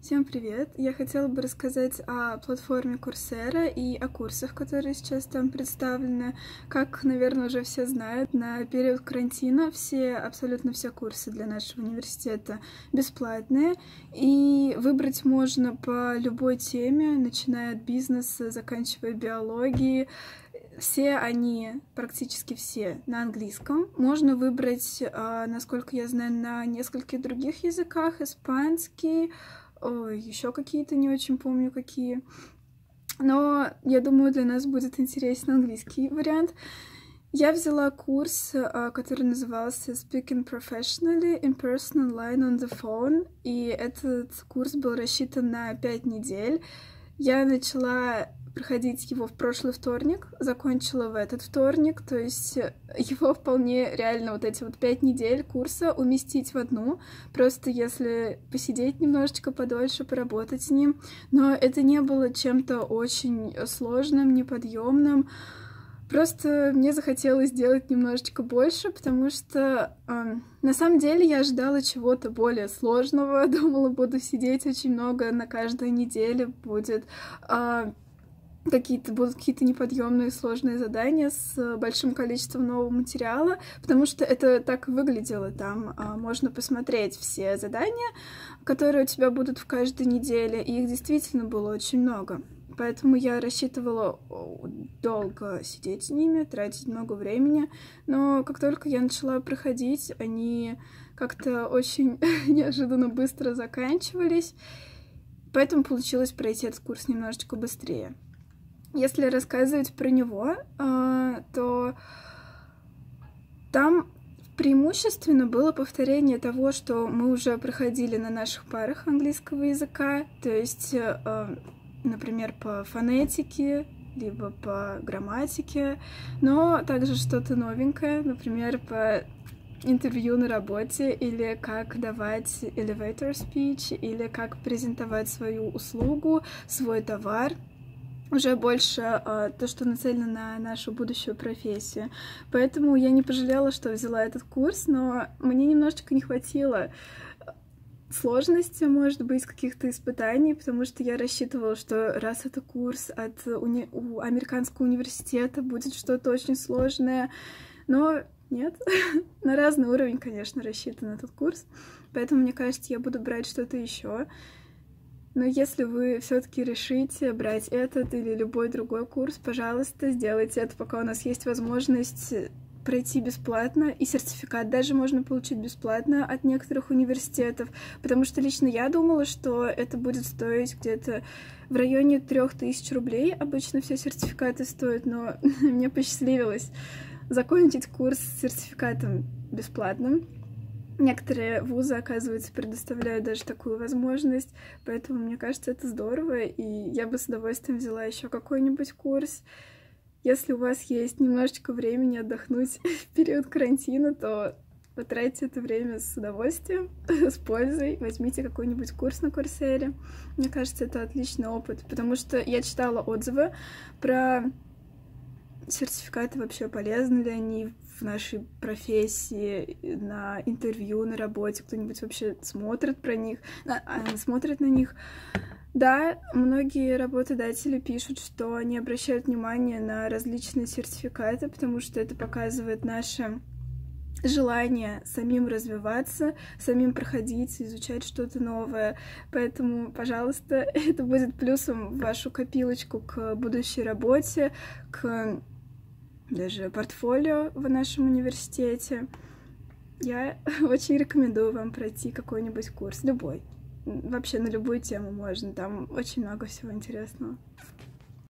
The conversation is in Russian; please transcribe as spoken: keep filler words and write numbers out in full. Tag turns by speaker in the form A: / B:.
A: Всем привет! Я хотела бы рассказать о платформе Coursera и о курсах, которые сейчас там представлены. Как, наверное, уже все знают, на период карантина все, абсолютно все курсы для нашего университета бесплатные, и выбрать можно по любой теме, начиная от бизнеса, заканчивая биологией. Все они, практически все, на английском. Можно выбрать, насколько я знаю, на нескольких других языках: испанский, ой, еще какие-то, не очень помню какие. Но я думаю, для нас будет интересен английский вариант. Я взяла курс, который назывался Speaking Professionally in Person Online on the Phone, и этот курс был рассчитан на пять недель. Я начала проходить его в прошлый вторник, закончила в этот вторник, то есть его вполне реально вот эти вот пять недель курса уместить в одну, просто если посидеть немножечко подольше, поработать с ним, но это не было чем-то очень сложным, неподъемным. Просто мне захотелось сделать немножечко больше, потому что э, на самом деле я ожидала чего-то более сложного, думала, буду сидеть очень много на каждой неделе, будет э, какие-то будут какие-то неподъемные сложные задания с большим количеством нового материала, потому что это так и выглядело. Там а, можно посмотреть все задания, которые у тебя будут в каждой неделе, и их действительно было очень много. Поэтому я рассчитывала долго сидеть с ними, тратить много времени, но как только я начала проходить, они как-то очень неожиданно быстро заканчивались, поэтому получилось пройти этот курс немножечко быстрее. Если рассказывать про него, то там преимущественно было повторение того, что мы уже проходили на наших парах английского языка, то есть, например, по фонетике, либо по грамматике, но также что-то новенькое, например, по интервью на работе, или как давать elevator speech, или как презентовать свою услугу, свой товар. Уже больше э, то, что нацелено на нашу будущую профессию. Поэтому я не пожалела, что взяла этот курс, но мне немножечко не хватило сложности, может быть, каких-то испытаний, потому что я рассчитывала, что раз это курс от уни... у американского университета, будет что-то очень сложное, но нет. На разный уровень, конечно, рассчитан этот курс, поэтому, мне кажется, я буду брать что-то еще. Но если вы все-таки решите брать этот или любой другой курс, пожалуйста, сделайте это, пока у нас есть возможность пройти бесплатно, и сертификат даже можно получить бесплатно от некоторых университетов, потому что лично я думала, что это будет стоить где-то в районе трех тысяч рублей, обычно все сертификаты стоят, но мне посчастливилось закончить курс с сертификатом бесплатным. Некоторые вузы, оказывается, предоставляют даже такую возможность, поэтому мне кажется, это здорово, и я бы с удовольствием взяла еще какой-нибудь курс. Если у вас есть немножечко времени отдохнуть в период карантина, то потратьте это время с удовольствием, с пользой, возьмите какой-нибудь курс на Coursera. Мне кажется, это отличный опыт, потому что я читала отзывы про сертификаты, вообще полезны ли они в нашей профессии, на интервью, на работе, кто-нибудь вообще смотрит про них, на, смотрит на них. Да, многие работодатели пишут, что они обращают внимание на различные сертификаты, потому что это показывает наше желание самим развиваться, самим проходить, изучать что-то новое. Поэтому, пожалуйста, это будет плюсом в вашу копилочку к будущей работе, к даже портфолио в нашем университете. Я очень рекомендую вам пройти какой-нибудь курс, любой. Вообще на любую тему можно, там очень много всего интересного.